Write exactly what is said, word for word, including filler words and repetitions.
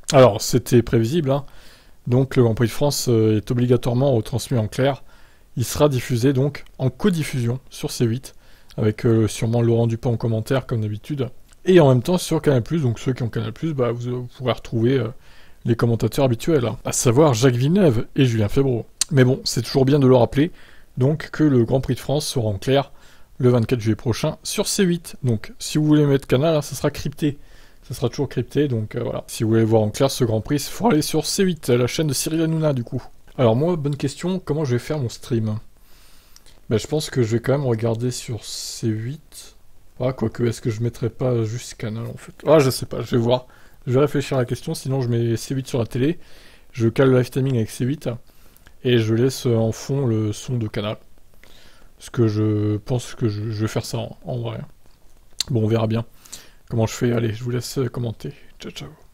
Alors, c'était prévisible, hein. Donc le Grand Prix de France euh, est obligatoirement retransmis en clair. Il sera diffusé donc en codiffusion sur C huit, avec euh, sûrement Laurent Dupont en commentaire comme d'habitude. Et en même temps sur Canal plus, donc ceux qui ont Canal plus, bah, vous, vous pourrez retrouver euh, les commentateurs habituels, hein, à savoir Jacques Villeneuve et Julien Febvre. Mais bon, c'est toujours bien de le rappeler, donc que le Grand Prix de France sera en clair le vingt-quatre juillet prochain sur C huit. Donc si vous voulez mettre Canal, hein, ça sera crypté. Ça sera toujours crypté, donc euh, voilà. Si vous voulez voir en clair ce Grand Prix, il faut aller sur C huit, la chaîne de Cyril Hanouna du coup. Alors moi, bonne question, comment je vais faire mon stream? Ben, je pense que je vais quand même regarder sur C huit. Ah, quoique, est-ce que je mettrai pas juste Canal en fait? Ah, je sais pas, je vais voir. Je vais réfléchir à la question, sinon je mets C huit sur la télé, je cale le live timing avec C huit, et je laisse en fond le son de Canal. Parce que je pense que je, je vais faire ça en, en vrai. Bon, on verra bien comment je fais. Allez, je vous laisse commenter. Ciao, ciao.